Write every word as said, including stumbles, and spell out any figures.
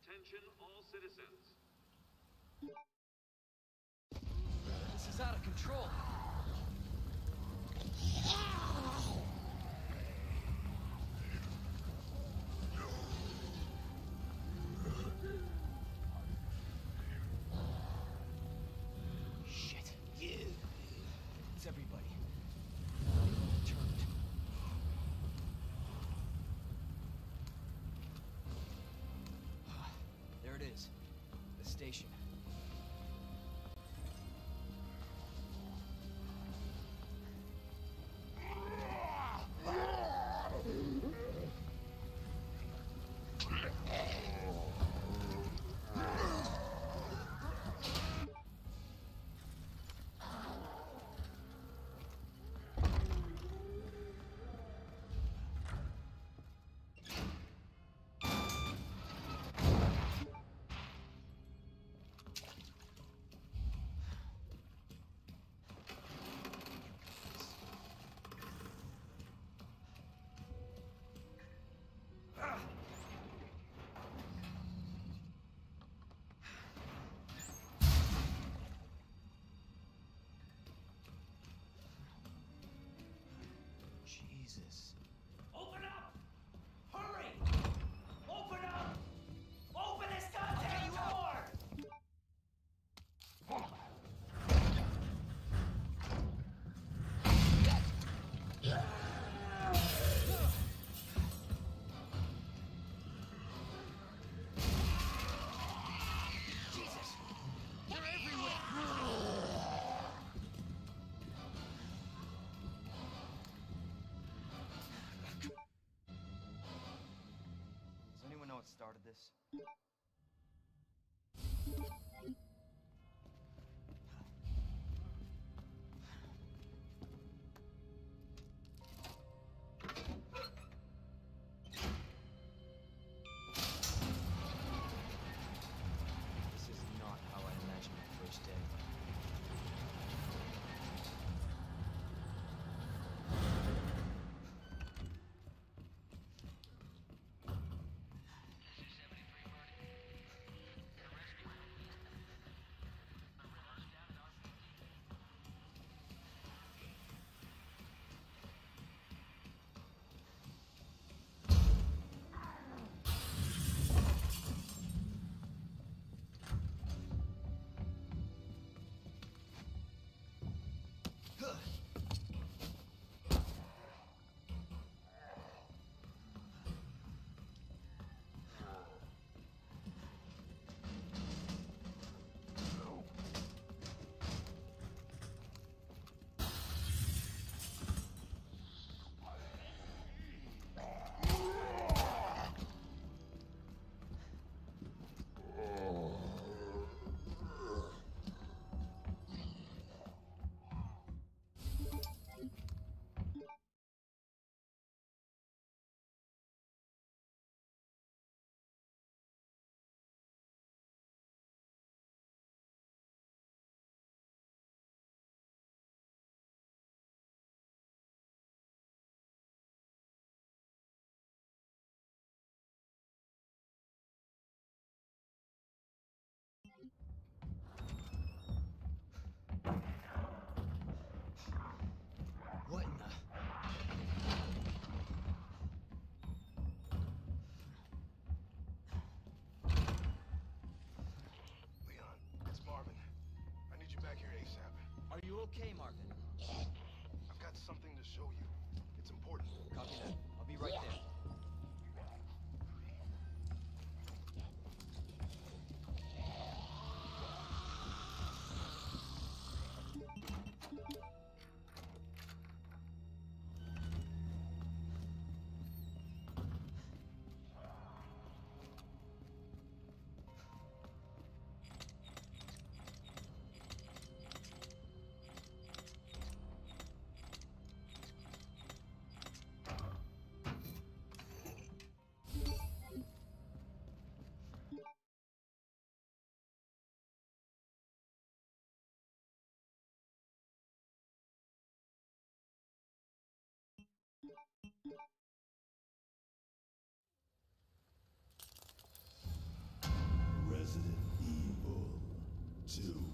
Attention all citizens. This is out of control. Shit. It's everybody. Turned. There it is. The station. Jesus. Open up! Hurry! Open up! Open this goddamn door! Jesus! They're everywhere! Does anyone know what started this? This is not how I imagined the first day. What in the... Leon, it's Marvin. I need you back here ASAP. Are you okay, Marvin? I've got something to show you. It's important. Copy that. I'll be right there. two,